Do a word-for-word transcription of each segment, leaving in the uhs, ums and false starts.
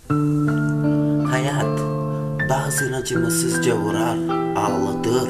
Hayat bazen acımasızca vurar, ağlatır,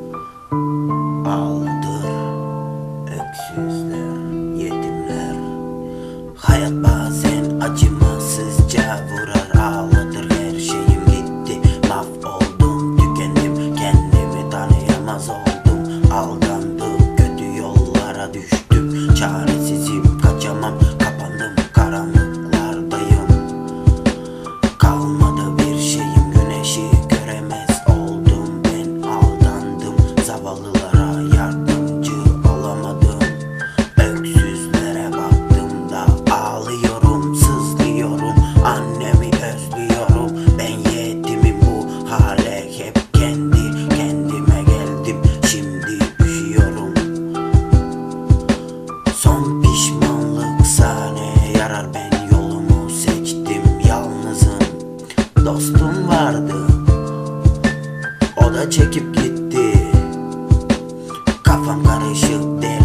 ağlatır. Öksüzler, yetimler. Hayat bazen acımasızca vurar, ağlatır. Her şeyim gitti, mahvoldum, tükendim, kendimi tanıyamaz oldum. Aldandım, kötü yollara düştüm, çaresizim, kaçamam, kapandım, karanlıklardayım. Kalmadı bir şeyim, güneşi göremez oldum. Ben aldandım, zavallılara yardımcı olamadım. Öksüzlere baktığımda ağlıyorum, sızlıyorum, annemi özlüyorum. Ben yetimim, bu hale hep kendi kendime geldim. Şimdi üşüyorum. Son pişmanlıksa ne yarar, ben yolumu seçtim, yalnızım. Dostum vardı, o da çekip gitti. Kafam karışık,